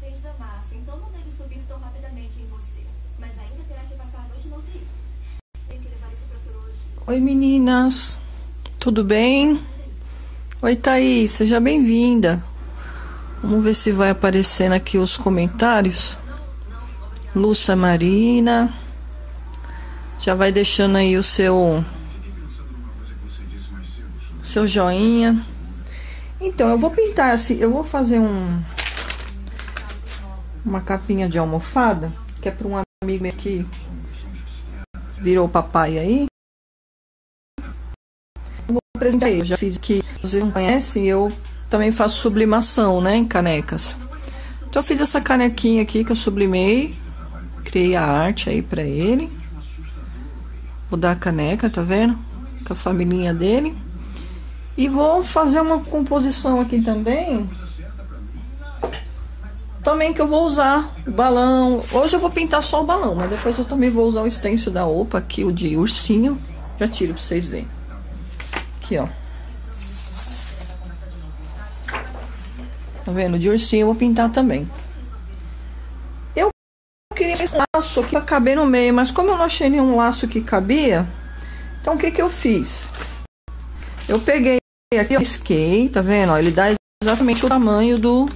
fez da massa, então não deve subir tão rapidamente em você. Mas ainda terá que passar a noite na UTI. Tem que levar isso pra sorologia. Oi, meninas. Tudo bem? Oi, Thaís. Seja bem-vinda. Vamos ver se vai aparecendo aqui os comentários. Lúcia Marina. Já vai deixando aí o seu joinha. Então, eu vou pintar assim, eu vou fazer uma capinha de almofada, que é para um amigo meu que virou papai aí. Eu vou apresentar ele, eu já fiz aqui, se vocês não conhecem, eu também faço sublimação, né, em canecas. Então eu fiz essa canequinha aqui que eu sublimei, criei a arte aí para ele. Vou dar a caneca, tá vendo? Com a familhinha dele. E vou fazer uma composição aqui também que eu vou usar o balão. Hoje eu vou pintar só o balão, mas depois eu também vou usar o stencil da Opa aqui, o de ursinho. Já tiro pra vocês verem. Aqui, ó. Tá vendo? De ursinho eu vou pintar também. Eu queria esse laço aqui pra caber no meio, mas como eu não achei nenhum laço que cabia, então o que que eu fiz? Eu peguei aqui, eu risquei, tá vendo? Ó, ele dá exatamente o tamanho do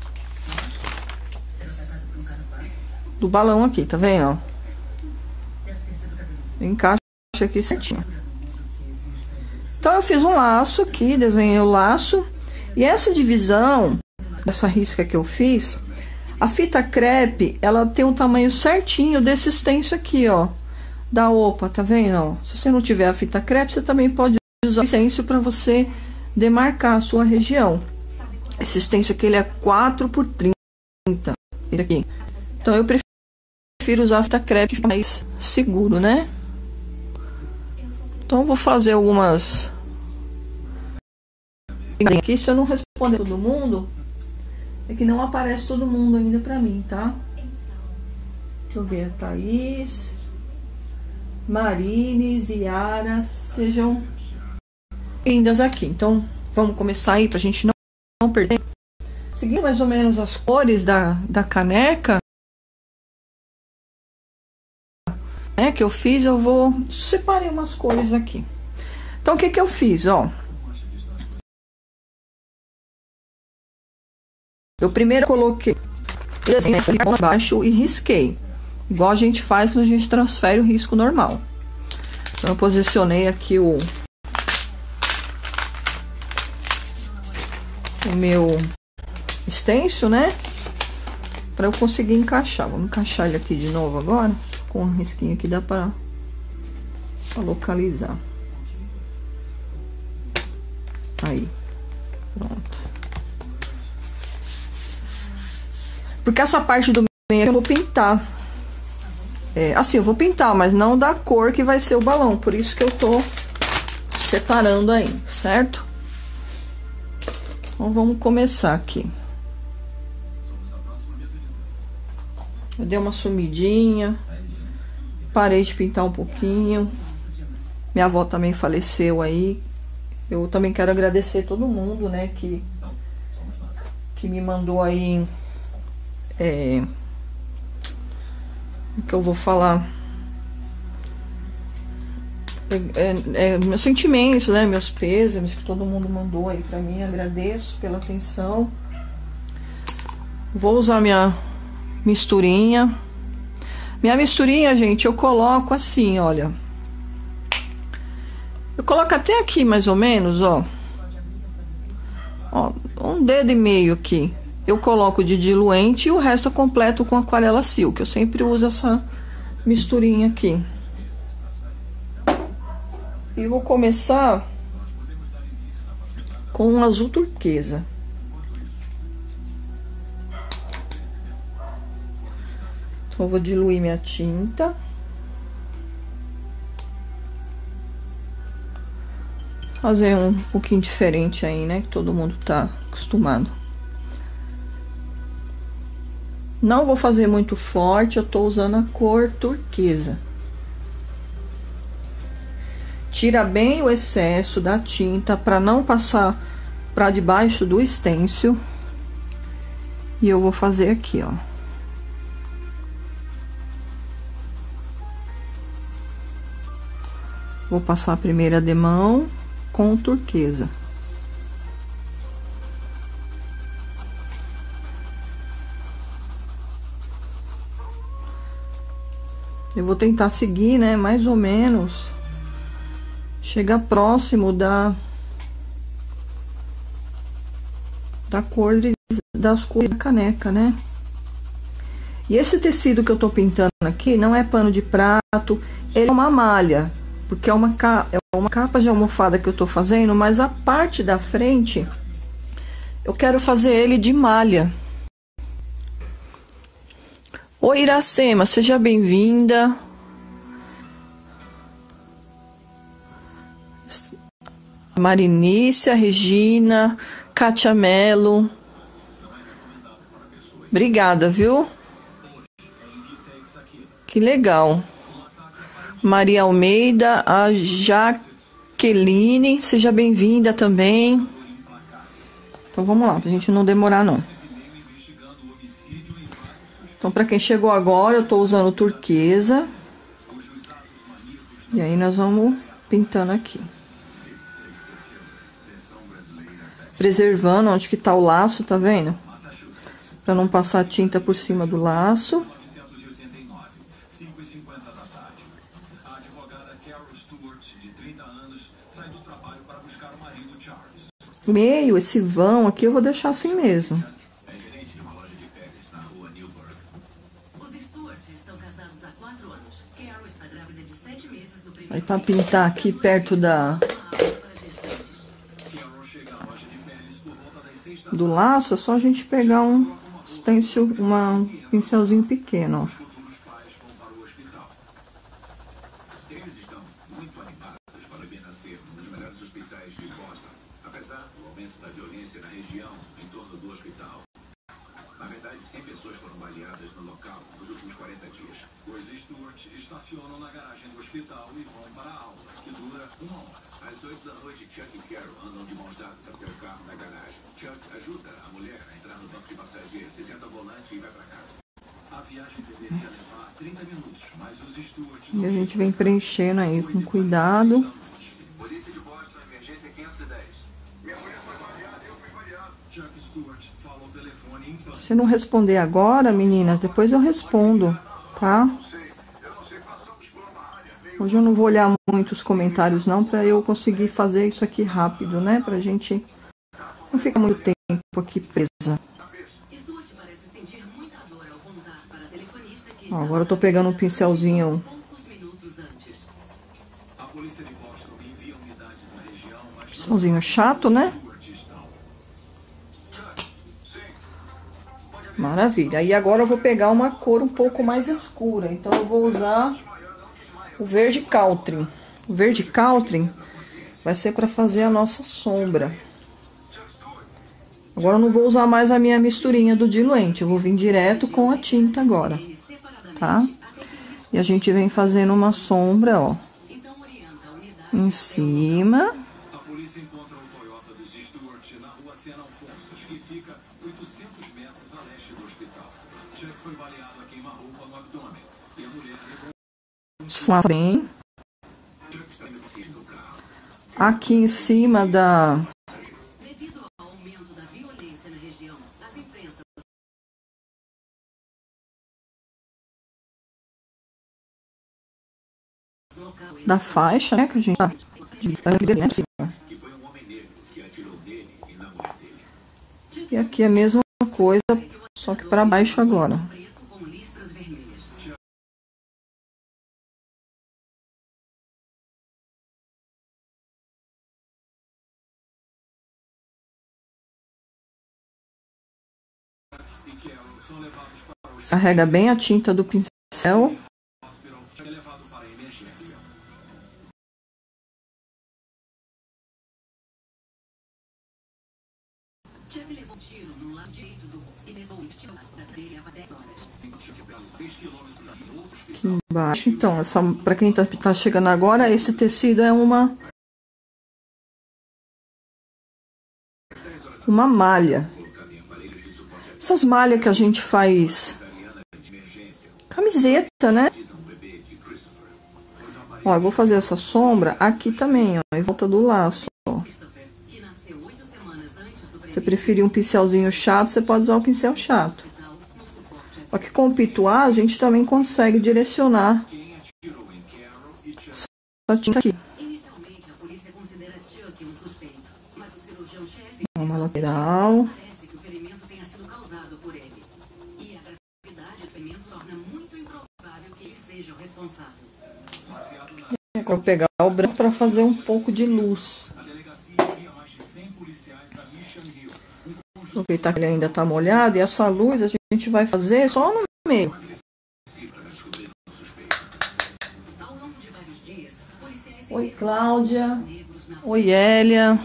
balão aqui, tá vendo? Ó? Encaixa aqui certinho. Então eu fiz um laço aqui, desenhei o laço. E essa divisão, essa risca que eu fiz, a fita crepe, ela tem o tamanho certinho desse stencil aqui, ó, da Opa, tá vendo? Ó? Se você não tiver a fita crepe, você também pode usar o stencil para você demarcar a sua região. Esse stencil aqui, ele é 4x30, esse aqui. Então eu prefiro usar a fita crepe, que é mais seguro, né? Então eu vou fazer algumas aqui. Se eu não responder todo mundo, é que não aparece todo mundo ainda pra mim, tá? Deixa eu ver, Thaís, Marines, Yara, sejam bem-vindas aqui. Então vamos começar aí pra gente não perder. Seguindo mais ou menos as cores da caneca, né, que eu fiz, eu vou separar umas cores aqui. Então o que que eu fiz, ó? Eu primeiro coloquei desenho abaixo e risquei, igual a gente faz quando a gente transfere o risco normal. Então eu posicionei aqui o meu stencil, né, para eu conseguir encaixar. Vamos encaixar ele aqui de novo agora, com um risquinho que dá para localizar. Aí, pronto. Porque essa parte do meio eu vou pintar. Assim, eu vou pintar, mas não da cor que vai ser o balão. Por isso que eu tô separando aí, certo? Então vamos começar aqui. Eu dei uma sumidinha. Parei de pintar um pouquinho. Minha avó também faleceu aí. Eu também quero agradecer todo mundo, né, que me mandou aí... o que eu vou falar, meus sentimentos, né, meus pêsames que todo mundo mandou aí pra mim. Agradeço pela atenção. Vou usar minha misturinha. Minha misturinha, gente, eu coloco assim, olha, eu coloco até aqui mais ou menos, ó, um dedo e meio aqui. Eu coloco de diluente e o resto eu completo com aquarela silk. Eu sempre uso essa misturinha aqui. E vou começar com um azul turquesa. Então eu vou diluir minha tinta. Fazer um pouquinho diferente aí, né? Que todo mundo tá acostumado. Não vou fazer muito forte, eu tô usando a cor turquesa. Tira bem o excesso da tinta para não passar para debaixo do stencil. E eu vou fazer aqui, ó. Vou passar a primeira demão com turquesa. Eu vou tentar seguir, né, mais ou menos, chegar próximo da cor das cores da caneca, né? E esse tecido que eu tô pintando aqui não é pano de prato, ele é uma malha, porque é uma capa de almofada que eu tô fazendo, mas a parte da frente eu quero fazer ele de malha. Oi, Iracema, seja bem-vinda. Marinícia, Regina, Kátia Mello. Obrigada, viu? Que legal. Maria Almeida, a Jaqueline, seja bem-vinda também. Então vamos lá, pra gente não demorar não. Então, para quem chegou agora, eu tô usando turquesa. E aí nós vamos pintando aqui. Preservando onde que tá o laço, tá vendo? Para não passar tinta por cima do laço. Meio, esse vão aqui eu vou deixar assim mesmo. Aí para pintar aqui perto do laço, é só a gente pegar um stencil, um pincelzinho pequeno, ó. Eles estão muito animados para o nascer nos melhores hospitais de Boston, apesar do aumento da violência na região em torno do hospital. Na verdade, 100 pessoas foram baleadas no local nos últimos 40 dias. Os Stewart estacionam na garagem do hospital e vão para a aula, que dura 1 hora. Às 8 da noite, Chuck e Carol andam de mãos dadas até o carro na garagem. Chuck ajuda a mulher a entrar no banco de passageiros, se senta ao volante e vai para casa. A viagem deveria levar 30 minutos, mas os Stewart... E a gente vem preenchendo aí com cuidado. Polícia de Boston, emergência 510. Minha mulher foi baleada e eu fui baleado. Chuck Stewart fala ao telefone em pânico. Se não responder agora, meninas, depois eu respondo, tá? Hoje eu não vou olhar muitos comentários não, para eu conseguir fazer isso aqui rápido, né? Pra gente não ficar muito tempo aqui presa. Ó, agora eu tô pegando um pincelzinho. Pincelzinho chato, né? Maravilha. Aí agora eu vou pegar uma cor um pouco mais escura. Então eu vou usar o verde Caltrim. O verde Caltrim vai ser para fazer a nossa sombra. Agora eu não vou usar mais a minha misturinha do diluente. Eu vou vir direto com a tinta agora, tá? E a gente vem fazendo uma sombra, ó, em cima. A polícia encontra o Toyota dos Stewart na rua Sena Alfonso, que fica 800 metros a leste do hospital. Chuck foi baleado a queima-roupa no abdômen. E a mulher Esfumar bem. Aqui em cima da... Devido ao aumento da violência na região, as empresas da faixa, né, que a gente tá que foi um homem negro que atirou nele e na mulher dele. e aqui é a mesma coisa, só que para baixo agora. preto com listras vermelhas. E Carol são levados para o Carrega bem a tinta do pincel. hospital, é levado para a emergência. Chuck levou um tiro no lado direito do e levou um tiro da trilha há 10 horas. Aqui embaixo. Então, essa, para quem tá chegando agora, esse tecido é uma malha. essas malhas que a gente faz camiseta, né? Ó, eu vou fazer essa sombra aqui também, ó, em volta do laço, ó. Se você preferir um pincelzinho chato, você pode usar o pincel chato. Só que com o pituá, a gente também consegue direcionar essa tinta aqui. Uma lateral. Agora vou pegar o branco para fazer um pouco de luz. Aproveitar que ele ainda está molhado. E essa luz a gente vai fazer só no meio. Oi, Cláudia. Oi, Hélia.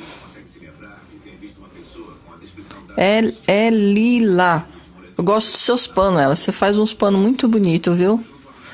É Lila. Eu gosto dos seus panos, ela. Você faz uns panos muito bonitos, viu?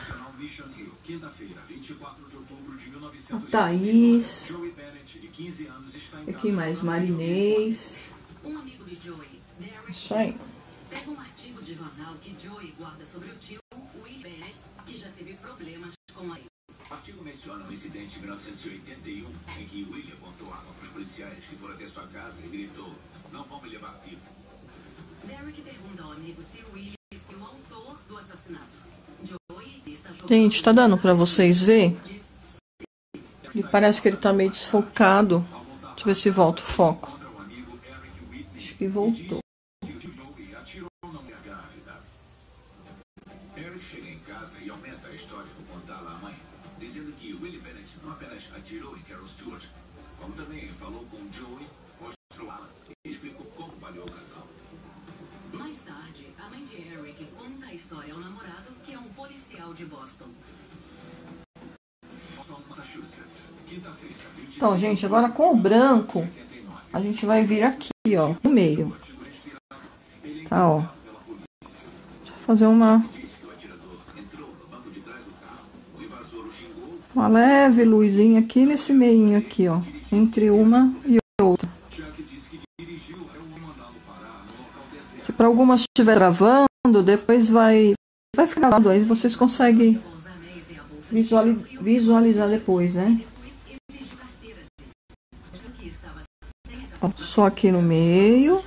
A Thaís. Aqui mais, Marinês. Isso aí. Pega um artigo de jornal que Joey guarda sobre o tio Will Bennett, que já teve problemas com a... O artigo menciona um incidente de 1981 em que William apontou arma para os policiais que foram até sua casa e gritou: "Não vão me levar vivo." Derek pergunta ao amigo se William foi o autor do assassinato. Joey está jogando... Gente, tá dando pra vocês ver? E parece que ele tá meio desfocado. Deixa eu ver se volta o foco. Acho que voltou. Eric chega em casa e aumenta a história ao contá-la à mãe, dizendo que Willie Bennett não apenas atirou em Carol Stewart, como também falou com Joey, mostrou Alan e explicou como baleou o casal. Mais tarde, a mãe de Eric conta a história ao namorado, que é um policial de Boston. Então, gente, agora com o branco, a gente vai vir aqui, ó, no meio. Tá, ó. Deixa eu fazer uma leve luzinha aqui nesse meinho aqui, ó. Entre uma e outra. Se para algumas estiver travando, depois vai ficar gravado. Aí vocês conseguem visualizar depois, né? Ó, só aqui no meio.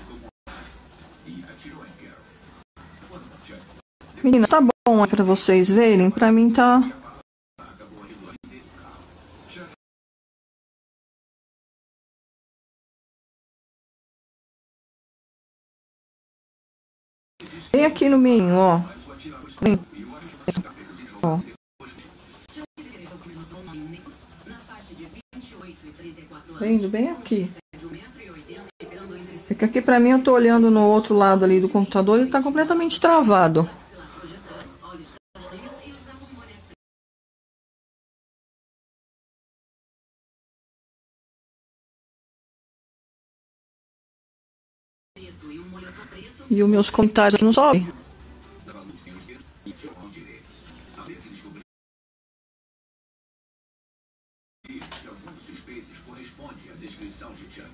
Meninas, tá bom para vocês verem? Para mim tá... Vem aqui no meio, ó. Vem. Ó. Vendo bem aqui. É que aqui pra mim eu tô olhando no outro lado ali do computador e tá completamente travado. E os meus comentários aqui não sobem. Alguns suspeitos correspondem à descrição de Chuck.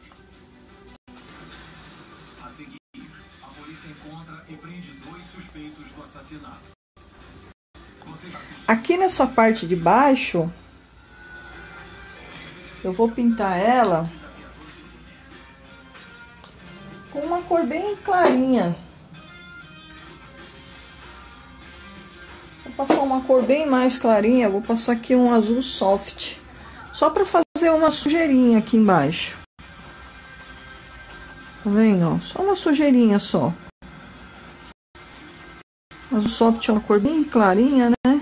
A seguir, a polícia encontra e prende 2 suspeitos do assassinato. Aqui nessa parte de baixo, eu vou pintar ela com uma cor bem clarinha. Vou passar uma cor bem mais clarinha. Vou passar aqui um azul soft. Só para fazer uma sujeirinha aqui embaixo. Tá vendo? Ó, só uma sujeirinha só. Azul soft é uma cor bem clarinha, né?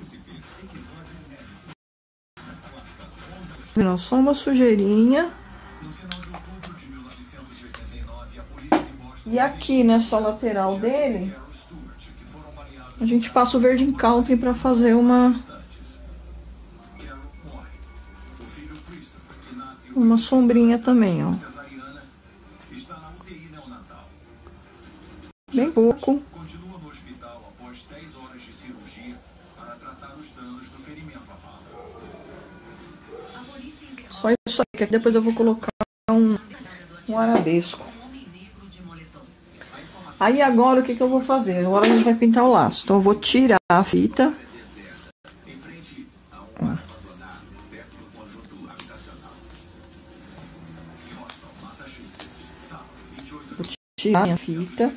Não, só uma sujeirinha. E aqui nessa lateral dele, a gente passa o verde em country para fazer uma sombrinha também, ó. Bem pouco. Só isso aqui, depois eu vou colocar um arabesco. Aí agora o que eu vou fazer? Agora a gente vai pintar o laço. Então eu vou tirar a fita. Vou tirar a minha fita.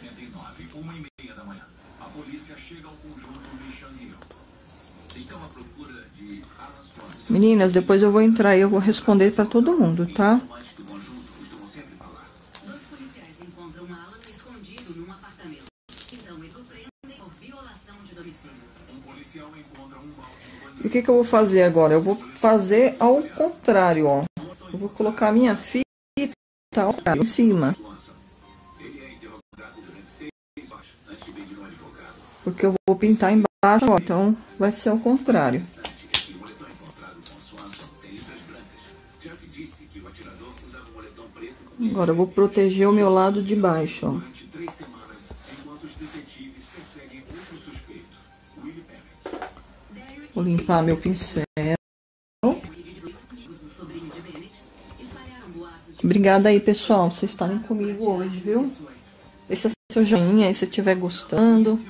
Meninas, depois eu vou entrar e eu vou responder para todo mundo, tá? Dois policiais encontram Alan escondido num apartamento. Então eles o prendem por violação de domicílio. Um policial encontra um balde. E o que eu vou fazer agora? Eu vou fazer ao contrário, ó. Eu vou colocar a minha fita ao contrário, em cima. Porque eu vou pintar embaixo, ó. Então vai ser ao contrário. Agora eu vou proteger o meu lado de baixo, ó. Vou limpar meu pincel. Obrigada aí, pessoal, vocês estarem comigo hoje, viu? Deixa seu joinha aí se estiver gostando.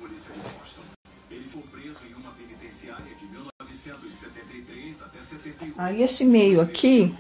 Aí esse meio aqui,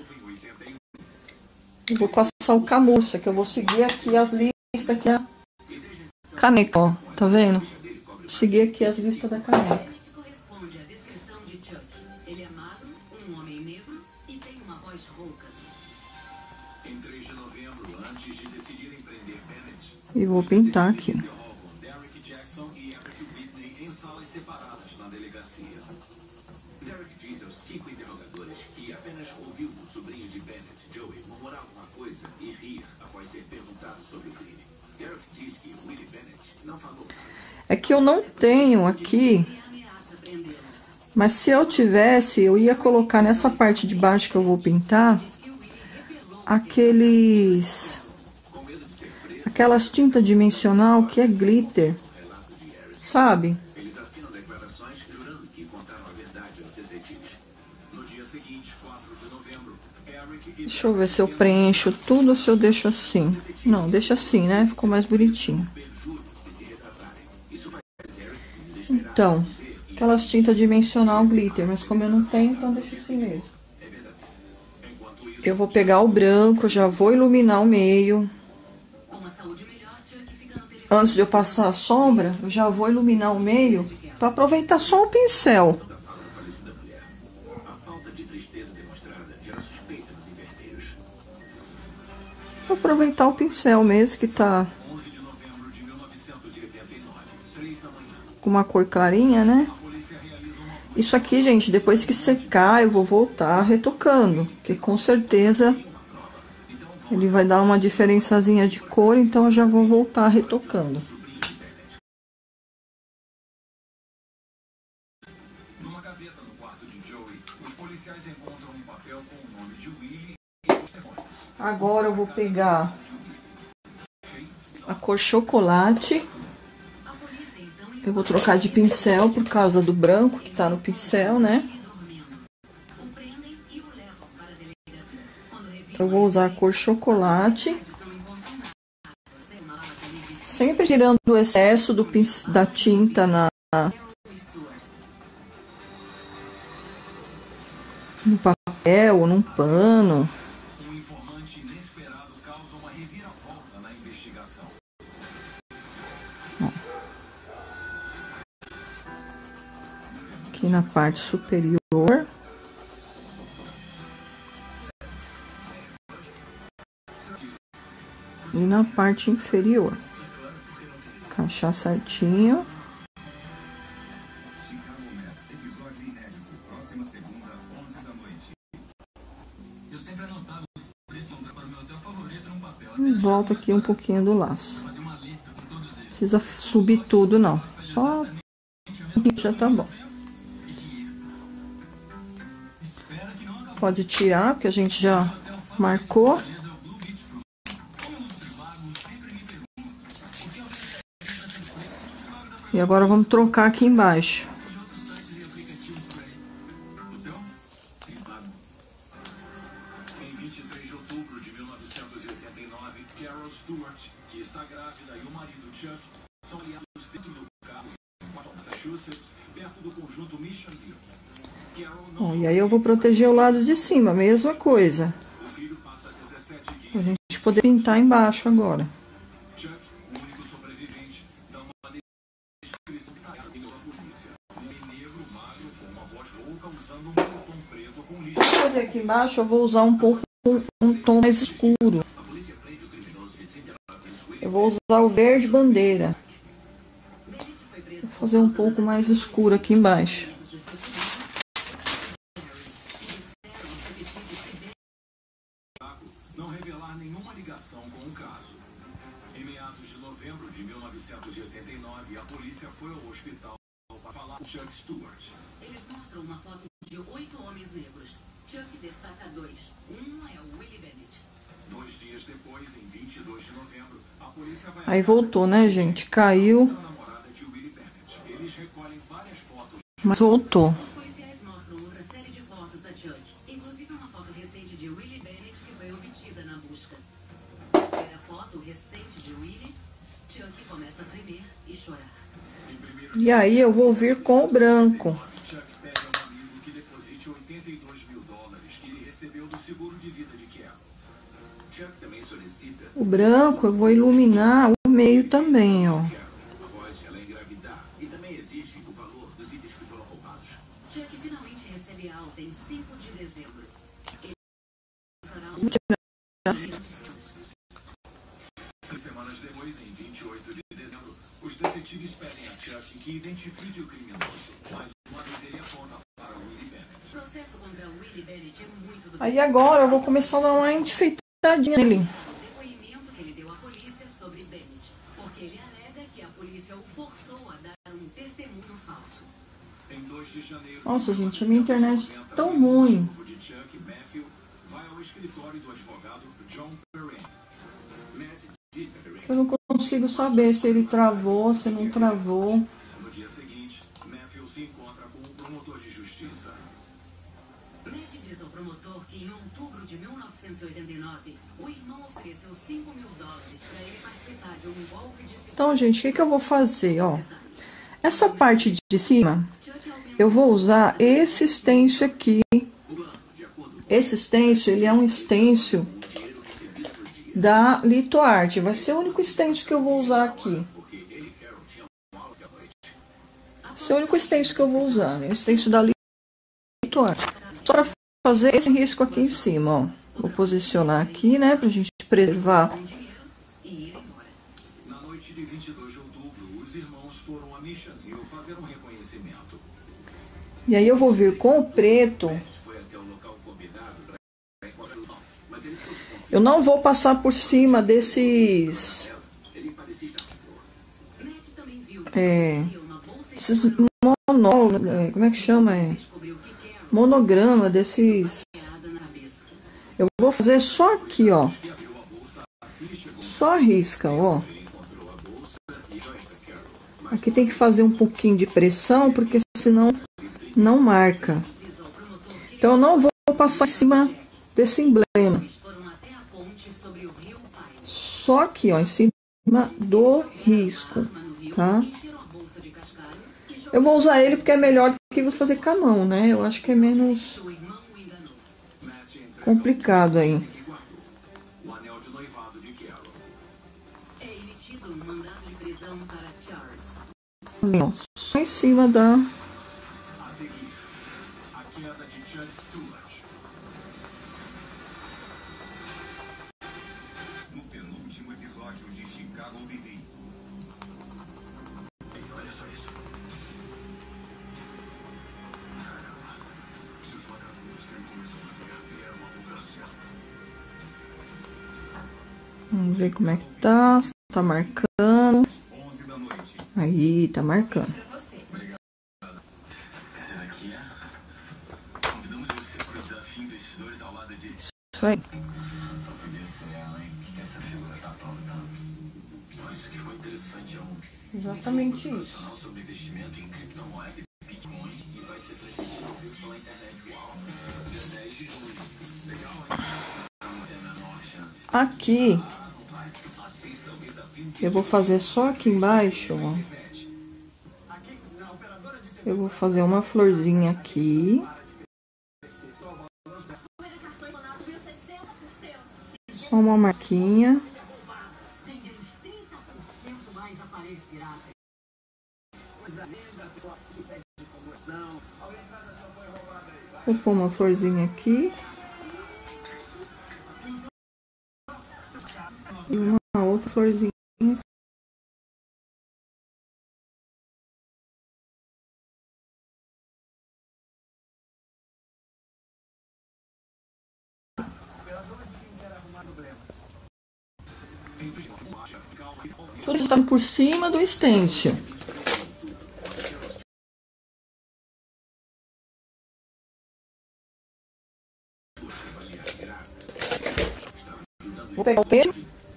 eu vou passar o camurça, que eu vou seguir aqui as listas aqui da caneca, ó, tá vendo? Seguir aqui as listas da caneca. Corresponde à descrição de Chuck. Ele é magro, um homem negro e tem uma voz rouca. Em 3 de novembro, antes de decidirem prender Bennett, E vou pintar aqui. Derek Jackson e Eric Whitney em salas separadas na delegacia. Derek diz aos 5 interrogadores que apenas ouviu o sobrinho de Bennett, Joey, murmurar alguma coisa e rir após ser perguntado sobre o crime. Derek diz que Willie Bennett não falou. É que eu não tenho aqui, mas se eu tivesse, eu ia colocar nessa parte de baixo que eu vou pintar, aquelas tintas dimensional que é glitter, sabe? Eles assinam declarações jurando que contaram a verdade aos detetives. No dia seguinte, 4 de novembro, Eric e Deixa eu ver se eu preencho tudo ou se eu deixo assim. Não, deixa assim, né? Ficou mais bonitinho. Então, aquelas tintas dimensional glitter, mas como eu não tenho, então deixa assim mesmo. Eu vou pegar o branco, já vou iluminar o meio. Antes de eu passar a sombra, eu já vou iluminar o meio para aproveitar só o pincel. Vou aproveitar o pincel mesmo, que tá com uma cor clarinha, né? Isso aqui, gente, depois que secar, eu vou voltar retocando, porque com certeza ele vai dar uma diferençazinha de cor, então eu já vou voltar retocando. numa gaveta no quarto de Joey, os policiais encontram um papel com o nome de Willie. Agora eu vou pegar a cor chocolate. Eu vou trocar de pincel por causa do branco que tá no pincel, né? Então, eu vou usar a cor chocolate. Sempre tirando o excesso da tinta no papel ou num pano. Um informante inesperado causa uma reviravolta na investigação. Aqui na parte superior. E na parte inferior. Encaixar certinho. Episódio inédito, próxima segunda, 11 da noite. Eu sempre anotava os preços para o meu hotel favorito num papel. E volta aqui um pouquinho do laço. Fazer uma lista com todos eles. Precisa subir tudo, não. Só já tá bom. Pode tirar, porque a gente já marcou. E agora vamos trocar aqui embaixo. Em 23 de outubro de 1989, Carol Stewart, que está grávida e o marido do Chuck são aliados dentro do carro em Massachusetts, perto do conjunto Mission Hill. Bom, e aí eu vou proteger o lado de cima, mesma coisa. Pra gente poder pintar embaixo agora. Chuck, o único sobrevivente, dá uma descrição detalhada pela polícia. Um homem negro, magro, com uma voz rouca, usando um moletom preto com lixo. Para fazer aqui embaixo, eu vou usar um tom mais escuro. Eu vou usar o verde bandeira. Vou fazer um pouco mais escuro aqui embaixo. Não revelar nenhuma ligação com o caso. Em meados de novembro de 1989, a polícia foi ao hospital para falar com Chuck Stewart. Eles mostram uma foto de 8 homens negros. Chuck destaca 2. Um é o Willie Bennett. 2 dias depois, em 22 de novembro, a polícia vai... Aí voltou, né, gente? Caiu. a namorada de Willie Bennett. Eles recolhem várias fotos. Mas voltou. Os policiais mostram outra série de fotos da Chuck, inclusive uma foto recente de Willie Bennett que foi obtida na busca. Ao ver a foto recente de Willie, Chuck começa a tremer e chorar. E aí eu vou vir com o branco. Chuck pede a um amigo que deposite $82 mil que ele recebeu do seguro de vida de Carol. Chuck também solicita... O branco eu vou iluminar o meio também, ó. Após ela engravidar. E também exige o valor dos itens que foram roubados. Chuck finalmente recebe a alta em 5 de dezembro. Ele usará um... 3 semanas depois, em 28 de dezembro, os detetives pedem a Chuck que identifique o criminoso. Mais uma vez ele aponta para Willie Bennett. O processo contra Willie Bennett é muito do... Aí agora eu vou começar a dar uma enfeitadinha nele. O depoimento que ele deu à polícia sobre Bennett, porque ele alega que a polícia o forçou a dar um testemunho falso. Em 2 de janeiro... Nossa, gente, a minha internet tá tão ruim. O de Chuck, Matthew, vai ao escritório do advogado John Perrine. Matt diz a Perrine... Eu não consigo saber se ele travou, se não travou. No dia seguinte, Matthew se encontra com o promotor de justiça. Matt diz ao promotor que em outubro de 1989, o irmão ofereceu $5 mil para ele participar de um golpe de... Então, gente, o que eu vou fazer, ó? Essa parte de cima, eu vou usar esse stencil aqui. Esse stencil, ele é um stencil da LitoArt. Vai ser o único stencil que eu vou usar aqui. Esse é o único stencil que eu vou usar, né? O stencil da LitoArt. Só para fazer esse risco aqui em cima, ó. Vou posicionar aqui, né, pra gente preservar. Na noite de 22 de outubro, os irmãos foram a Mission Hill fazer um reconhecimento. E aí eu vou vir com o preto. Foi até o local combinado para encontrar o irmão, mas ele ficou desconfiado. Eu não vou passar por cima desses... Ele parecia estar com dor. Matt também viu uma bolsa esses como é que chama? descobriu que Carol Monograma desses... enfiada na cabeça. Eu vou fazer só aqui, ó. Só risca, ó. Aqui tem que fazer um pouquinho de pressão, porque senão não marca. Então eu não vou passar em cima desse emblema. Foram até a ponte sobre o rio Pai. Só aqui, ó, em cima do risco, tá? Encheram a bolsa de cascalho e jogou Eu vou usar ele porque é melhor do que você fazer com a mão, né? Eu acho que é menos o irmão o enganou. complicado aí. E guardou o anel de noivado de Carol. É emitido um mandado de prisão para Charles. Ó, só em cima da... A seguir, a queda de Chuck Stewart. No penúltimo episódio de Chicago PD. E olha só isso. Caramba, se os vagabundos têm começado a perder, é uma lugar certa. Vamos ver como é que tá. Se tá marcando. 11 da noite. Aí, tá marcando. Será que é? Convidamos você para o desafio Investidores ao lado de... Isso aí. Só podia ser ela, hein? O que essa figura tá aprontando? Isso que ficou interessante é um Exatamente isso. canal sobre investimento em criptomoedas e bitcoins e vai ser transmitido ao vivo pela internet. Uau! Dia 10 de julho. Legal, hein? Não tem a menor chance. Aqui, Assista ao desafio Eu vou fazer só aqui embaixo, ó. Eu vou fazer uma florzinha aqui. Só uma marquinha. Vou pôr uma florzinha aqui. E uma outra florzinha. Tudo está por cima do stencil. Vou pegar o peixe.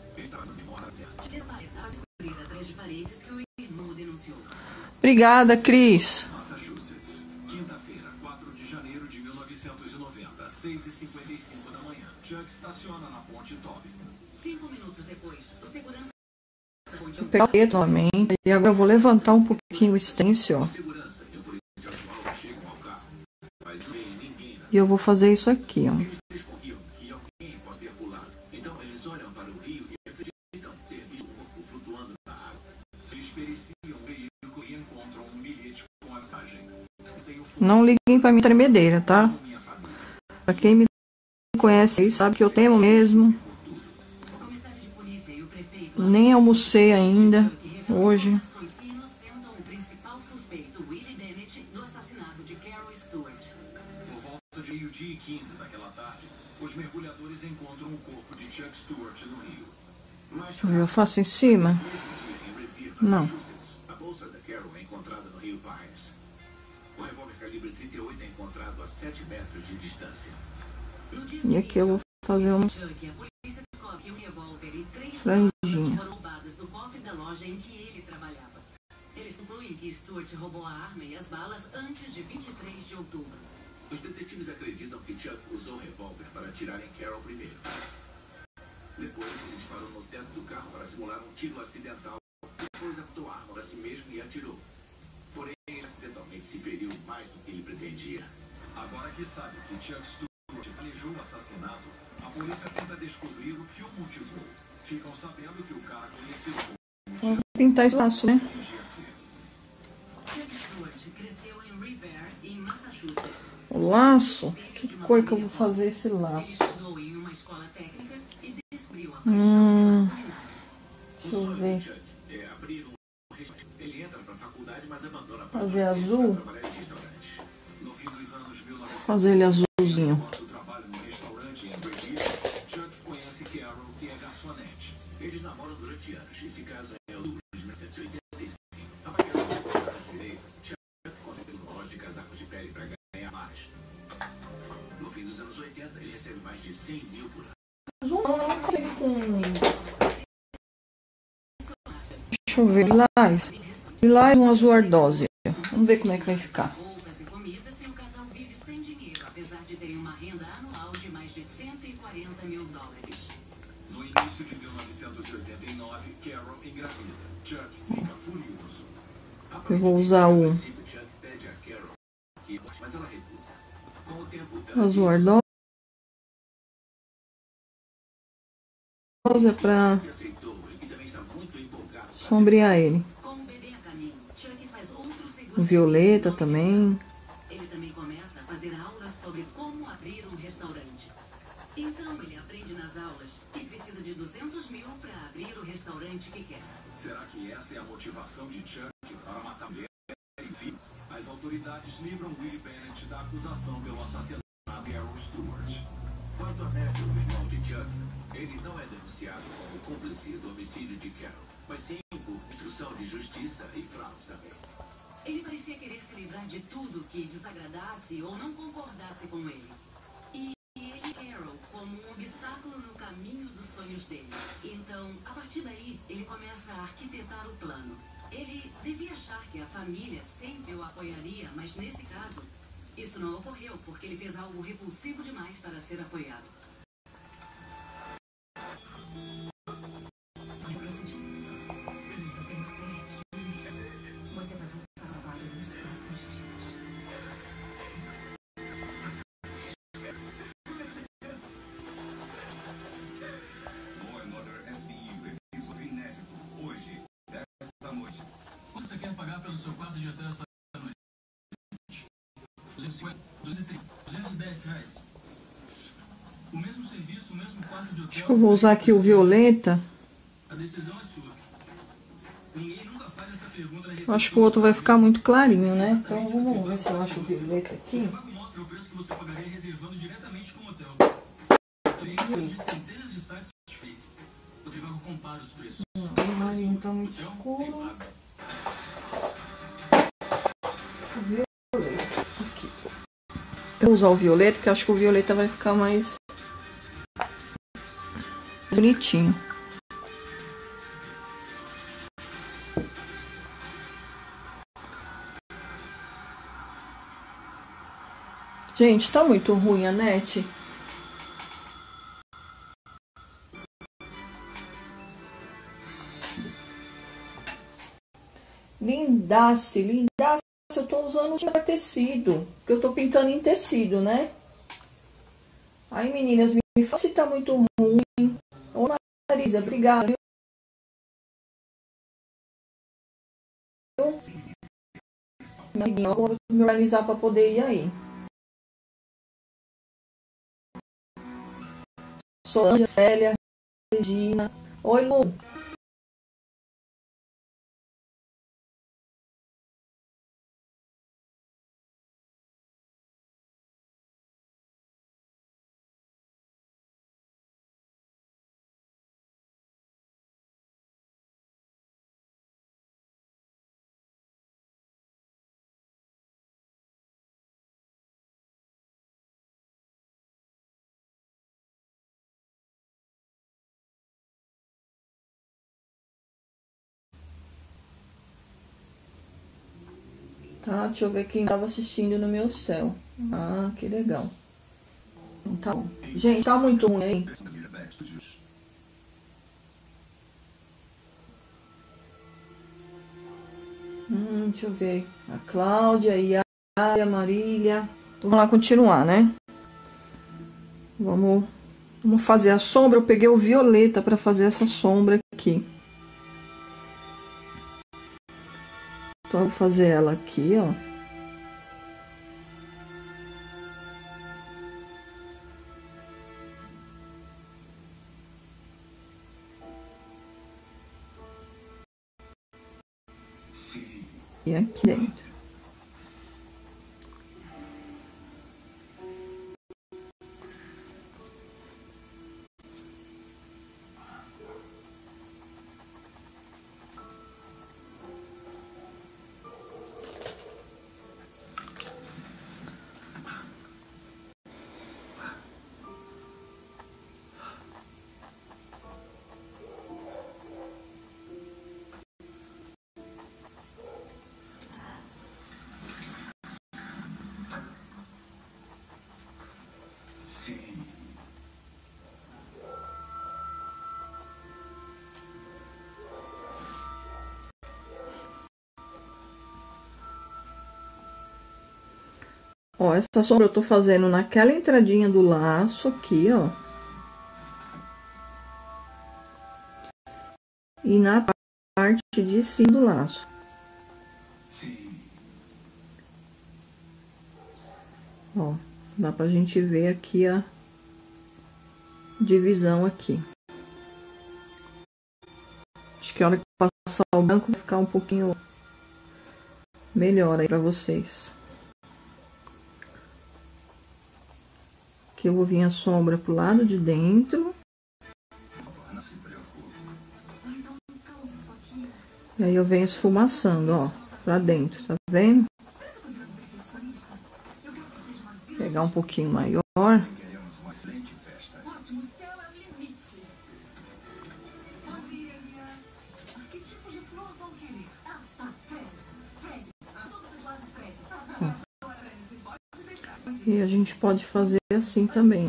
Obrigada, Cris. Massachusetts, quinta-feira, 4 de janeiro de 1990, 6h55 da manhã. Chuck estaciona na ponte Toby. 5 minutos depois, o segurança da ponte Vou pegar o peixe novamente. E agora eu vou levantar um pouquinho o stencil, ó. Segurança e o policial chegam ao carro, mas não vê ninguém. E eu vou fazer isso aqui, ó. Eles desconfiam que alguém pode ter pulado. Então eles olham para o rio e acreditam ter visto um corpo flutuando na água. Eles periciam o veículo e encontram um bilhete com a mensagem. Não liguem pra minha tremedeira, tá? Pra quem me conhece aí sabe que eu temo mesmo. O comissário de polícia e o prefeito Nem almocei ainda hoje. que inocentam o principal suspeito, Willie Bennett, do assassinato de Carol Stewart. Por volta de meio-dia e 15 daquela tarde, os mergulhadores encontram o corpo de Chuck Stewart no rio. Mas Deixa eu ver, eu faço em cima? em Revere, Não. Massachusetts, a bolsa da Carol é encontrada no rio Pines. O revólver calibre 38 é encontrado a 7 metros de distância. No dia E aqui eu vou fazer umas seguinte, a polícia descobre que um revólver e 3 franjinhas. foram roubadas do cofre da loja em que ele trabalhava. Eles concluem que Stewart roubou a arma e as balas antes de 23 de outubro. Os detetives acreditam que Chuck usou o revólver para atirar em Carol primeiro. Depois, ele disparou no teto do carro para simular um tiro acidental. Depois apontou a arma para si mesmo e atirou. Porém, ele acidentalmente se feriu mais do que ele pretendia. Agora que sabe que Chuck Stewart planejou o assassinato, a polícia tenta descobrir o que o motivou. Ficam sabendo que o cara conhecido Vou pintar esse laço, né? fingia ser. Chuck Stewart cresceu em Revere, em Massachusetts. O laço? Que cor que eu vou fazer esse Ele laço? estudou em uma escola técnica e descobriu a Deixa eu ver. Chuck é abrir um restaurante. Ele entra para a faculdade, mas abandona a Fazer azul. trabalhar em restaurante. No fim dos anos 1900, Fazer ele azulzinho. enquanto trabalha no restaurante em Revere, Chuck conhece Carol, que é garçonete. Eles namoram durante anos e se casam em outubro de 1985. A Carol de direito, Chuck consegue uma loja de casacos de pele para ganhar mais. No fim dos anos 80, ele recebe mais de 100 mil por ano. Azul não, não consigo com... Deixa eu ver. Lilás. Lilás, um azul ardósia. Vamos ver como é que vai ficar. roupas e comidas e o casal vive sem dinheiro, apesar de terem uma renda anual de mais de 140 mil dólares. No início de 1989, Carol engravida. Chuck fica furioso. Eu vou usar o Chuck pede a Carol que, mas ela recusa. Com o tempo, ela azul ardósia pra aceitou e que também está muito empolgado. sombrear ele. Com o bebê a caminho, Chuck faz outro O seguro. violeta também. Ele também começa a fazer aulas sobre como abrir um restaurante. Então ele aprende nas aulas que precisa de 200 mil para abrir o restaurante que quer. Será que essa é a motivação de Chuck para matar mulher e filho? As autoridades livram Willie Bennett da acusação pelo assassinato de Carol Stewart. Quanto a Matthew, o irmão de Chuck, ele não é denunciado como cúmplice do homicídio de Carol, mas sim por obstrução de justiça e fraude também. Ele parecia querer se livrar de tudo que desagradasse ou não concordasse com ele. E ele e Carol como um obstáculo no caminho dos sonhos dele. Então, a partir daí, ele começa a arquitetar o plano. Ele devia achar que a família sempre o apoiaria, mas nesse caso, isso não ocorreu porque ele fez algo repulsivo demais para ser apoiado. pagar pelo seu quarto de hotel esta noite? 250, 230, 210 reais. O mesmo serviço, o mesmo quarto de hotel. Acho que eu vou usar aqui o violeta. A decisão é sua. Ninguém nunca faz essa pergunta na Eu acho que o outro vai ficar muito clarinho, né? Então vamos ver se eu acho o violeta aqui. mostra o preço que você pagaria reservando diretamente com o hotel. Clientes de centenas de sites satisfeitos. O Trivago compara os preços. O marinho tá muito escuro. Violeta. Aqui. Eu vou usar o violeta, porque eu acho que o violeta vai ficar mais bonitinho. Gente, tá muito ruim a net. Lindace, lindace. Eu tô usando tecido, porque eu tô pintando em tecido, né? Aí, meninas, me fala se tá muito ruim. Ô, Marisa, obrigada. Eu vou me organizar para poder ir aí. Solange, Célia, Regina. Oi, Lu. Tá, deixa eu ver quem estava assistindo no meu céu. Ah, que legal. Tá bom. Gente, tá muito ruim, hein? Deixa eu ver. A Cláudia, a Marília. Vamos lá continuar, né? Vamos fazer a sombra. Eu peguei o violeta para fazer essa sombra aqui. Então, eu vou fazer ela aqui, ó. E aqui dentro. Ó, essa sombra eu tô fazendo naquela entradinha do laço aqui, ó. E na parte de cima do laço. Ó, dá pra gente ver aqui a divisão aqui. Acho que a hora que passar o branco vai ficar um pouquinho melhor aí pra vocês. Aqui eu vou vir a sombra pro lado de dentro. E aí eu venho esfumaçando, ó, pra dentro, tá vendo? Pegar um pouquinho maior. E a gente pode fazer assim também.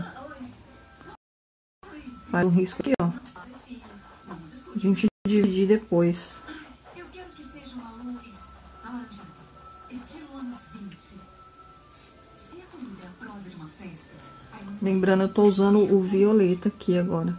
Faz um risco aqui, ó. A gente dividir depois. Lembrando, eu tô usando o violeta aqui agora.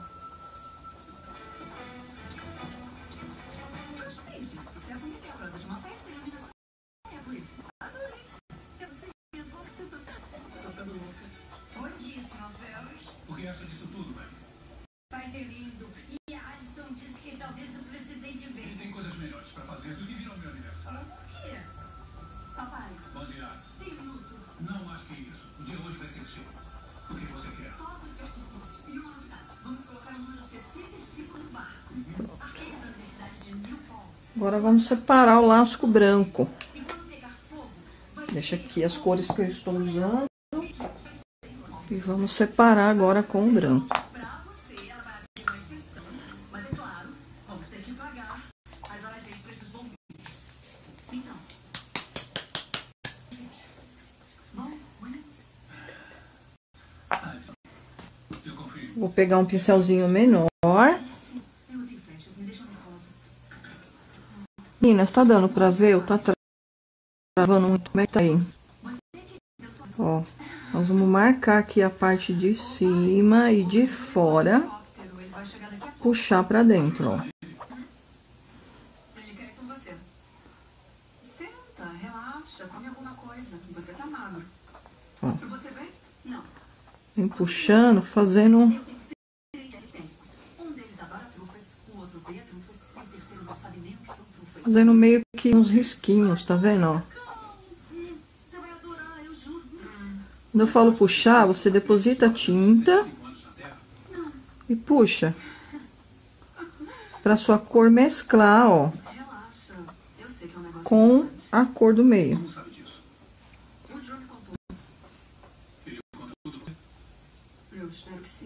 Agora vamos separar o laço com o branco. Deixa aqui as cores que eu estou usando. E vamos separar agora com o branco. Vou pegar um pincelzinho menor. Meninas, tá dando pra ver ou tá travando muito? Como é que tá aí? Ó, nós vamos marcar aqui a parte de cima e de fora. Puxar pra dentro, ó. Ele quer ir com você. Senta, relaxa, come alguma coisa. Você tá magro. Ó. Você vem? Não. Vem puxando, fazendo... Um deles adora trufas, o outro odeia trufas, e o terceiro não sabe nem o que são trufas. Fazendo meio que uns risquinhos, tá vendo, ó? Você vai adorar, eu juro. Quando eu falo puxar, você deposita a tinta e puxa. Pra sua cor mesclar, ó, Relaxa. Eu sei que é um negócio com importante. a cor do meio. Como sabe disso? O John me contou. Ele conta tudo pra você? Eu espero que sim.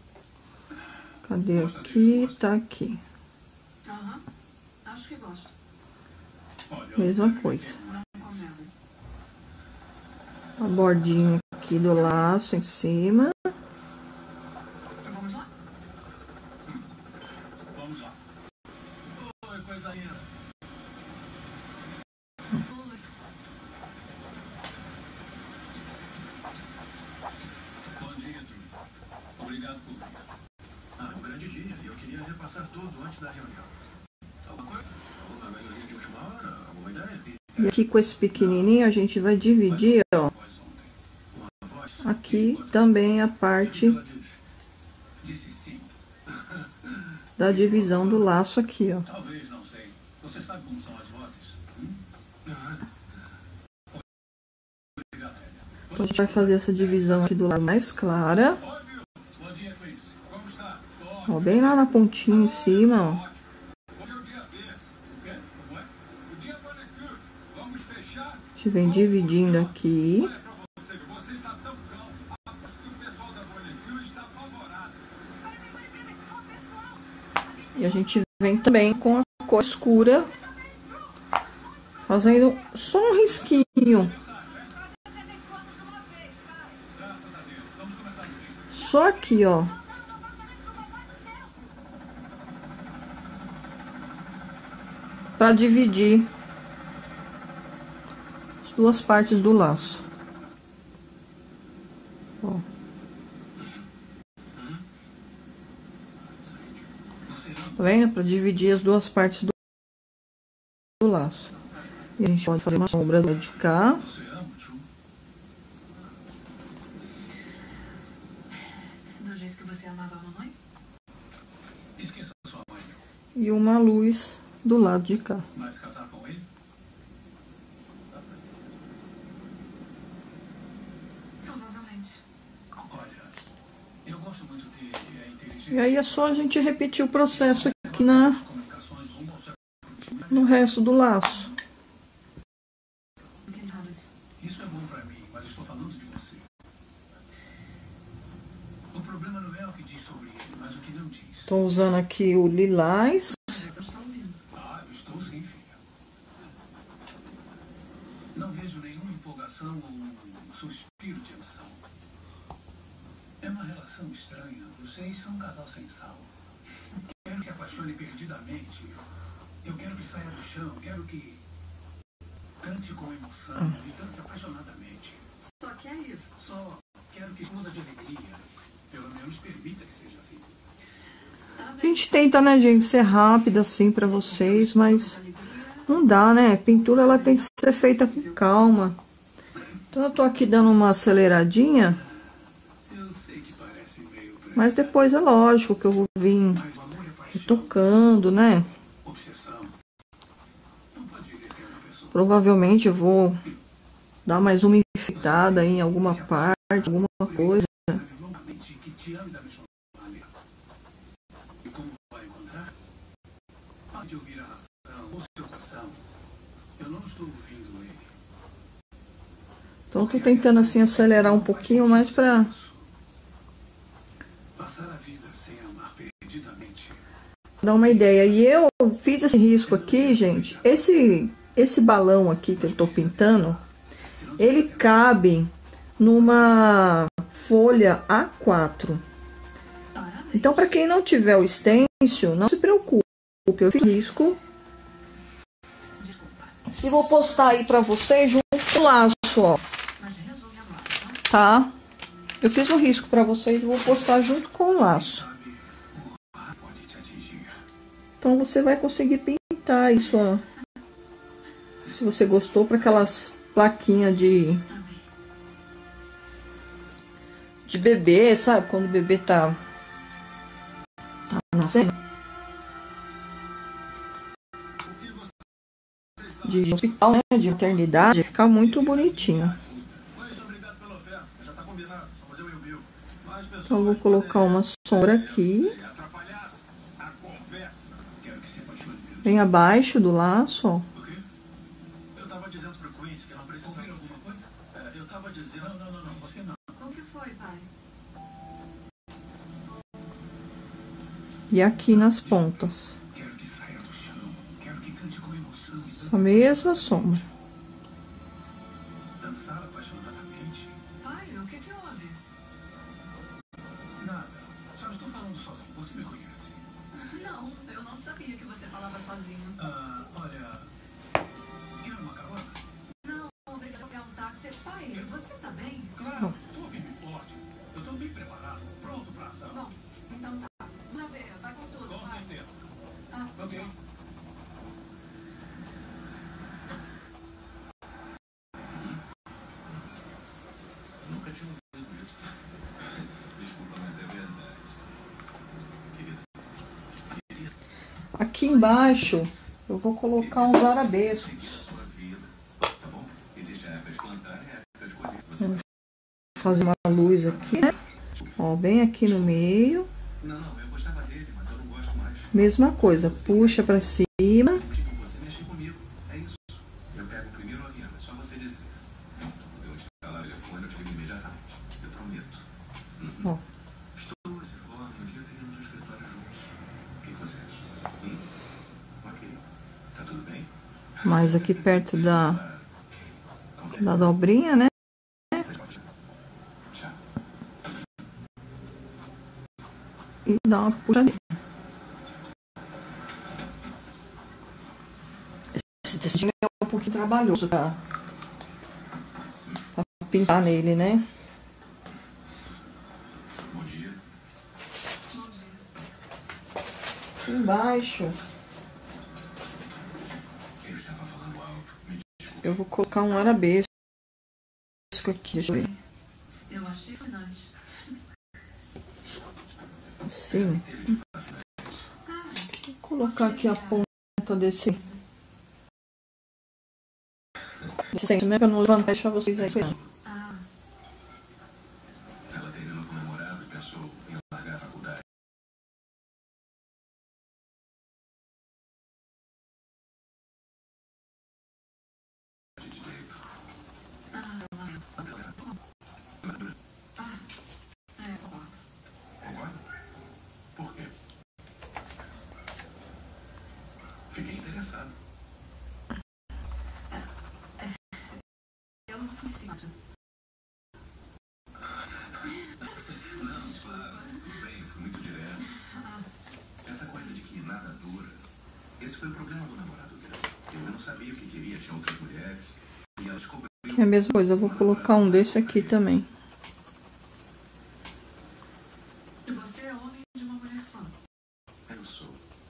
Cadê aqui? Tá aqui. Aham. Acho que gosto. Olha, Mesma coisa. Não começa. A bordinha aqui do laço em cima. Vamos lá? vamos lá. Oi, coisa linda. Bom dia, Drew. Obrigado por vir. Ah, um grande dia. Eu queria repassar tudo antes da reunião. Alguma coisa? Alguma melhoria de última hora? Alguma ideia? E aqui com esse pequenininho a gente vai dividir, ó. Voz ontem. Uma voz. Aqui também a parte Ela disse sim. da divisão do laço aqui, ó. Talvez, não sei. Você sabe como são as vozes? Obrigado, velha. Então a gente vai fazer essa divisão aqui do lado mais clara. Oi, Bill. Bom dia, Chris. Como está? Ó, bem lá na pontinha em cima, ó. Hoje é o dia D. O quê? Como é? O dia manicure. Vamos fechar. A gente vem dividindo aqui. Olha pra você. Você está tão calmo. Aposto que o pessoal da manicure está apavorado. E a gente vem também com a cor escura, fazendo só um risquinho. Só aqui, ó. Pra dividir as duas partes do laço. Ó. Tá vendo? Pra dividir as duas partes do laço. E a gente pode fazer uma sombra de cá. Você ama, Drew? Do jeito que você amava a mamãe? Esqueça sua mãe. E uma luz do lado de cá. Mas casar com ele? Provavelmente. Olha, eu gosto muito dele. É inteligente. E aí é só a gente repetir o processo aqui Comunicações rumo ao século XXI. no resto do laço. Não entendo nada disso. Isso é bom pra mim, mas estou falando de você. O problema não é o que diz sobre ele, mas o que não diz. Estou usando aqui o lilás. Você está ouvindo. Ah, eu estou sim, filha. Não vejo nenhuma empolgação ou um suspiro de emoção. É uma relação estranha. Vocês são um casal sem sal. Quero que se apaixone perdidamente. Eu quero que saia do chão. Quero que cante com emoção e dance apaixonadamente. Só que é isso. Só quero que exploda de alegria. Pelo menos permita que seja assim. A gente tenta, né, gente, ser rápida assim pra vocês, mas não dá, né? Pintura ela tem que ser feita com calma. Então eu tô aqui dando uma aceleradinha, Eu sei que parece meio mas depois é lógico que eu vou vir mas o amor é paixão, retocando, né? obsessão. Não pode viver sem uma pessoa. Provavelmente eu vou dar mais uma enfeitada em alguma parte, alguma coisa. Sabe loucamente que te ame da mesma maneira. E como vai encontrar? Pode ouvir a razão ou seu Não estou ouvindo ele. Então, tô tentando assim acelerar um pouquinho mais para Passar a vida sem amar perdidamente. dar uma ideia. E eu fiz esse risco aqui, gente. Esse balão aqui que eu tô pintando, ele cabe numa folha A4. Então, para quem não tiver o stencil, não se preocupe. Eu fiz risco e vou postar aí para vocês junto com o laço, ó. Tá? Eu fiz um risco para vocês e vou postar junto com o laço. Então você vai conseguir pintar isso, ó. Se você gostou, para aquelas plaquinhas de bebê, sabe? Quando o bebê tá nascendo. De hospital, né? De maternidade. Fica muito bonitinho. Então eu vou colocar uma sombra aqui. Bem abaixo do laço, ó. Eu tava dizendo pro Quincy que não precisa ouvir alguma coisa. Eu tava dizendo... Não, você não. O que foi, pai? E aqui nas pontas. Quero que saia do chão. Quero que cante com emoção. Essa mesma sombra. Dançar apaixonadamente. Pai, o que houve? Nada. Só estou falando sozinho. Você me conhece. Não, eu não sabia que você falava sozinho. Olha... Quer uma carona? Não, obrigado por pegar um táxi. Pai, você tá bem? Claro. Tô firme e forte. Eu tô bem preparado. Pronto pra ação. Bom, então tá. Vamos ver, vai com tudo, Com vai. certeza. Ah, Ok. tchau. Nunca tinha ouvido isso. Desculpa, mas é verdade. Querida, Aqui embaixo eu vou colocar uns arabescos. sua vida. Tá bom? Existe a época de plantar e a época de colher. Você Vou fazer uma luz aqui, né? Ó, bem aqui no meio. Não, eu gostava dele, mas eu não gosto mais. Mesma coisa, puxa pra cima. Tipo, você mexe comigo. É isso. Eu pego o primeiro avião, é só você dizer. Quando eu instalar o telefone, eu te ligo imediatamente. Eu prometo. Ó, Estou dessa forma, um dia teremos um escritório juntos. O que você acha? Ok. Tá tudo bem? mais aqui perto da dobrinha, né? Tchau. E dá uma puxadinha. Esse tecido é um pouquinho trabalhoso pra pintar nele, né? Bom dia. Aqui embaixo Eu estava falando alto. Me desculpe. eu vou colocar um arabesco aqui, deixa eu ver. Eu achei fascinante. Assim. Vou colocar aqui a ponta desse stencil, né? Pra não levantar e deixar vocês aí esperando. Ah, Ela terminou com o namorado e pensou em largar a faculdade. De direito. concordo. Concorda? Por quê? Fiquei interessado. Eu não sei. Não, claro, tudo bem, fui muito direto. Essa coisa de que nada dura. Esse foi o problema do namorado dela. Eu não sabia o que queria, tinha outras mulheres. E ela descobriu. Que é a mesma coisa, eu vou colocar um desse aqui também. Você é homem de uma mulher só. Eu sou.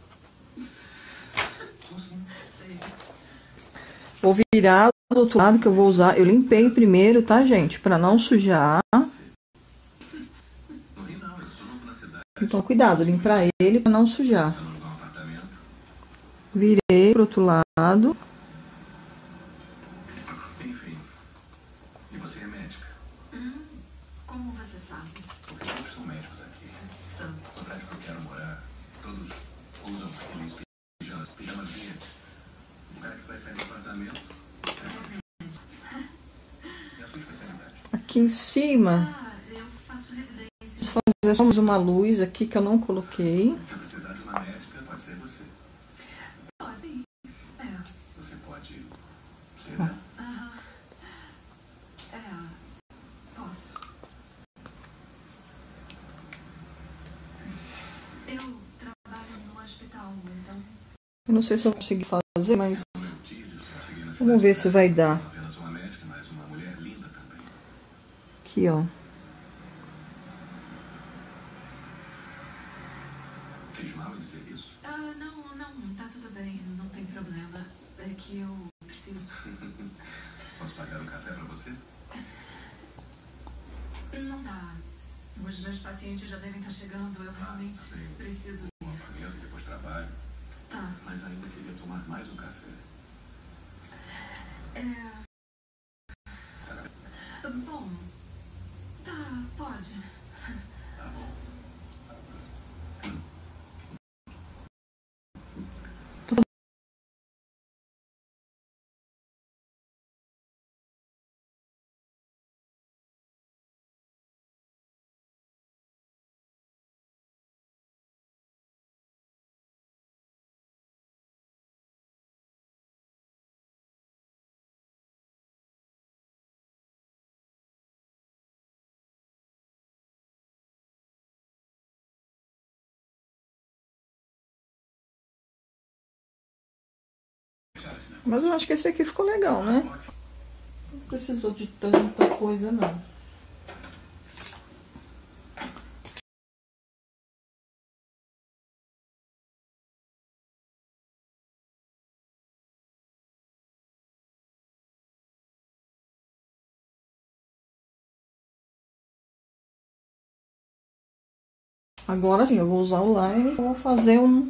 Sou sim. Sei. Vou virar do outro lado que eu vou usar. Eu limpei primeiro, tá, gente? Pra não sujar. Não ri não, eu sou novo na cidade. Então, cuidado, limpar ele pra não sujar. Eu não alugar um apartamento. Virei pro outro lado. Enfim. E você é médica? Como você sabe? Porque todos são médicos aqui. São. No prédio que eu quero morar, todos usam aqueles pijamas verdes. O cara que faz sair do apartamento. É a sua especialidade. Aqui em cima, Eu faço residência. fazer só mais uma luz aqui que eu não coloquei. Se precisar de uma médica, pode ser você. Pode. É. Você pode ser, né? Aham. É. Posso. Eu trabalho no hospital, então. Eu não sei se eu consegui fazer, mas Meu tio disse que eu cheguei na vamos ver se vai dar. Não apenas uma médica, mas uma mulher linda também. Aqui, ó. Fiz mal em dizer isso? Ah, não, tá tudo bem, não tem problema. É que eu preciso. Posso pagar um café pra você? Não dá. Os meus pacientes já devem estar chegando. Eu realmente sim. preciso. Um apartamento, depois trabalho. Tá. Mas ainda queria tomar mais um café. Bom. Tá, pode. Tá bom. Mas eu acho que esse aqui ficou legal, né? Não precisou de tanta coisa, não. Agora sim, eu vou usar o line e vou fazer uns...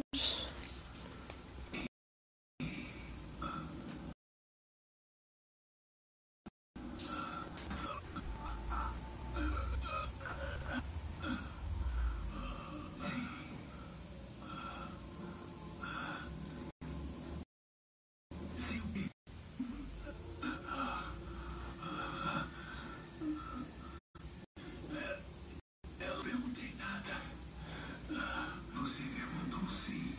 Eu não perguntei nada. Você perguntou sim.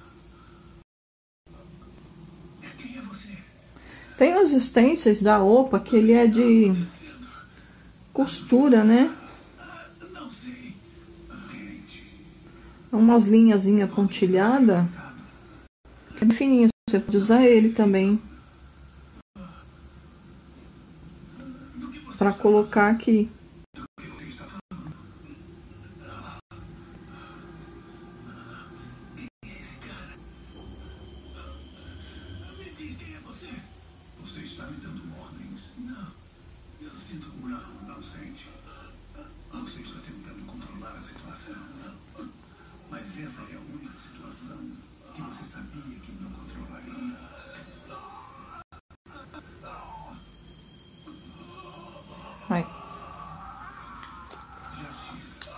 Quem é você? Tem os stencils da OPA que ele é de costura, né? Não sei. Entende? É umas linhazinhas pontilhadas. Que é bem fininho, você pode usar ele também. Pra colocar aqui. Me diz quem é você. Você está me dando ordens? Não. Eu sinto não sente. Você está tentando controlar a situação. Mas essa é a única situação que você sabia que não controlaria. Vai. Já chega.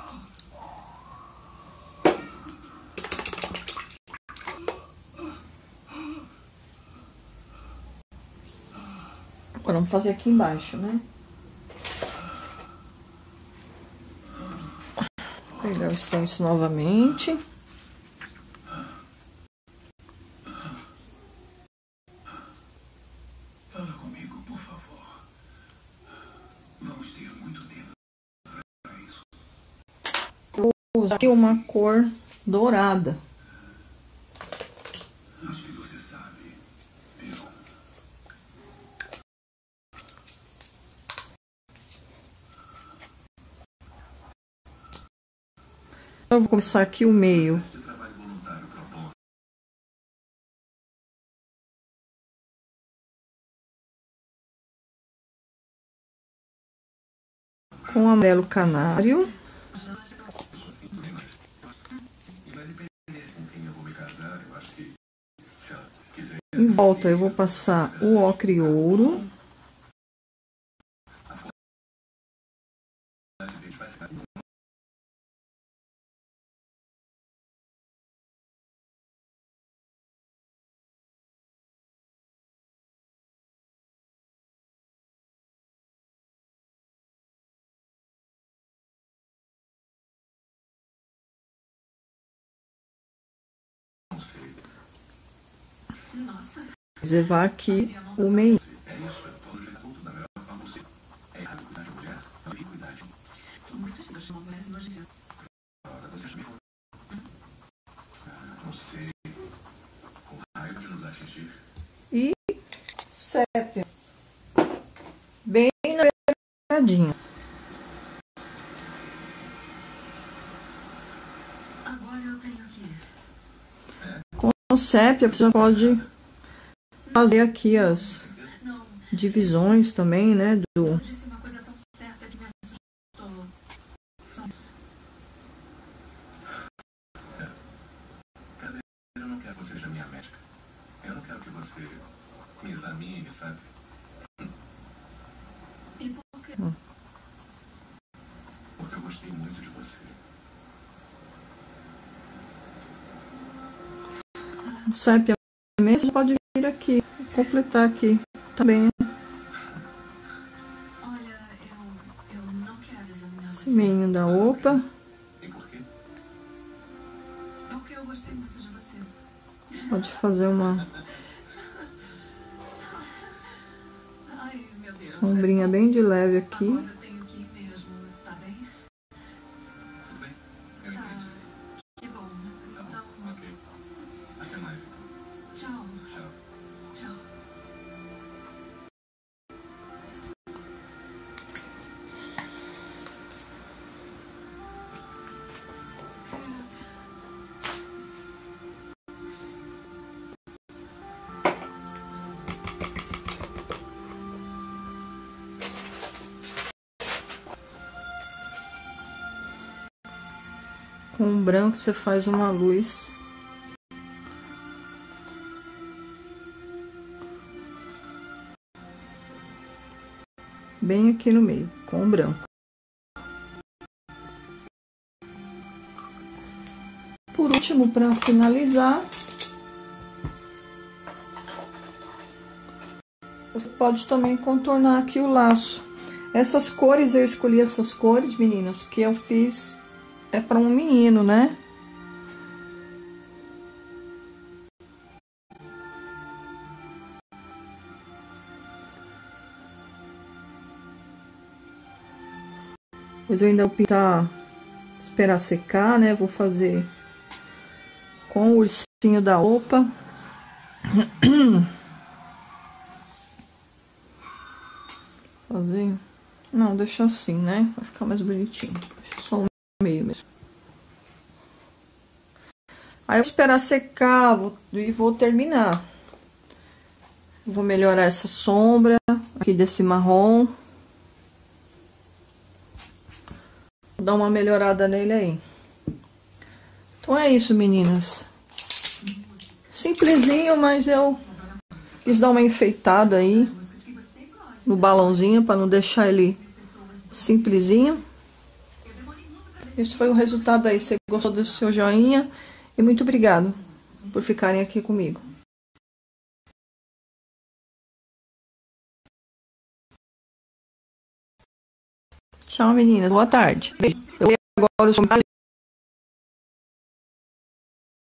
Agora vamos fazer aqui embaixo, né? Pegar o stencil novamente. Fala comigo, por favor. Vamos ter muito tempo para isso. Vou usar aqui uma cor dourada. Acho que você sabe. Eu vou começar aqui o meio. De trabalho voluntário pro bono. Com amarelo canário. E vai depender com quem eu vou me casar. Eu acho que se ela quiser. Em volta eu vou passar o ocre ouro. A gente vai se sei. Nossa, Reservar aqui o meio. É isso, eu tô no jeito adulto da melhor forma possível. É errado cuidar de mulher, não vi cuidar de mim. muito difícil chamar mulheres nojentas. Ora, você já me falou. Não sei. Com raiva de nos atingir. E sépia. Bem na beiradinha. Agora eu tenho que... Com sépia você já pode fazer aqui as Não, divisões também, né? eu disse uma coisa tão certa que me assustou. Só isso. Eu não quero que você seja minha médica. Eu não quero que você me examine, sabe? E por quê? Porque eu gostei muito de você. Sépia mesmo, você pode vir aqui, completar aqui também. Olha, eu não quero examinar você. Seminho da OPA. E por quê? Porque eu gostei muito de você. Pode fazer uma Ai, meu Deus. sombrinha bem de leve aqui. Agora eu tenho que ir mesmo, tá bem? Tudo bem? Eu Tá. entendi. Que bom. Tá Então, bom. Ok. Até mais, então. tchau. Tchau. Tchau. Com o branco você faz uma luz. Bem aqui no meio, com o branco. Por último, para finalizar, você pode também contornar aqui o laço. Essas cores, eu escolhi essas cores, meninas, que eu fiz é para um menino, né? Depois eu ainda vou pintar, esperar secar, né? Vou fazer com o ursinho da OPA. Fazer. Não, deixa assim, né? Vai ficar mais bonitinho. Deixa só o meio mesmo. Aí eu vou esperar secar e vou terminar. Vou melhorar essa sombra aqui desse marrom. Vou dar uma melhorada nele aí. Então é isso, meninas. Simplesinho, mas eu quis dar uma enfeitada aí no balãozinho para não deixar ele simplesinho. Esse foi o resultado aí. Se você gostou do seu joinha, e muito obrigado por ficarem aqui comigo. Tchau, meninas. Boa tarde. Beijo. Eu vou agora os comentários